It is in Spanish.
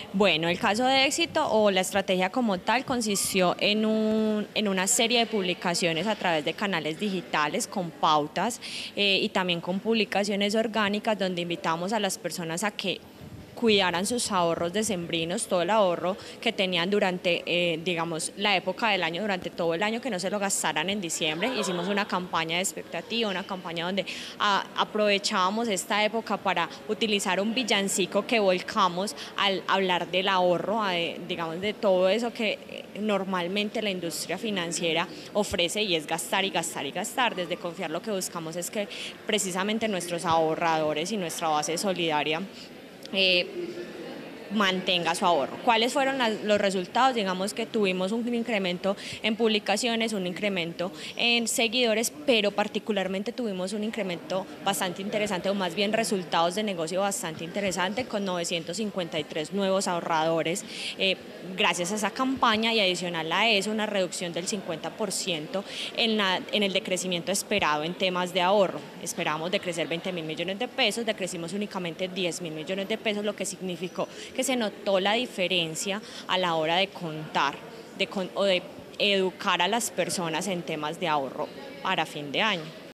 Bueno, el caso de éxito o la estrategia como tal consistió en una serie de publicaciones a través de canales digitales con pautas y también con publicaciones orgánicas donde invitamos a las personas a que cuidaran sus ahorros decembrinos, todo el ahorro que tenían durante, digamos, la época del año, durante todo el año, que no se lo gastaran en diciembre. Hicimos una campaña de expectativa, una campaña donde aprovechábamos esta época para utilizar un villancico que volcamos al hablar del ahorro, digamos, de todo eso que normalmente la industria financiera ofrece y es gastar y gastar y gastar. Desde Confiar lo que buscamos es que precisamente nuestros ahorradores y nuestra base solidaria mantenga su ahorro. ¿Cuáles fueron los resultados? Digamos que tuvimos un incremento en publicaciones, un incremento en seguidores, pero particularmente tuvimos un incremento bastante interesante, o más bien resultados de negocio bastante interesante, con 953 nuevos ahorradores gracias a esa campaña, y adicional a eso una reducción del 50% en el decrecimiento esperado en temas de ahorro. Esperábamos decrecer 20.000 millones de pesos, decrecimos únicamente 10.000 millones de pesos, lo que significó que se notó la diferencia a la hora de contar o de educar a las personas en temas de ahorro para fin de año.